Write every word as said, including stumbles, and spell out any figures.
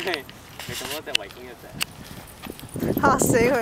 你咁多隻圍攻一隻， 嚇死佢！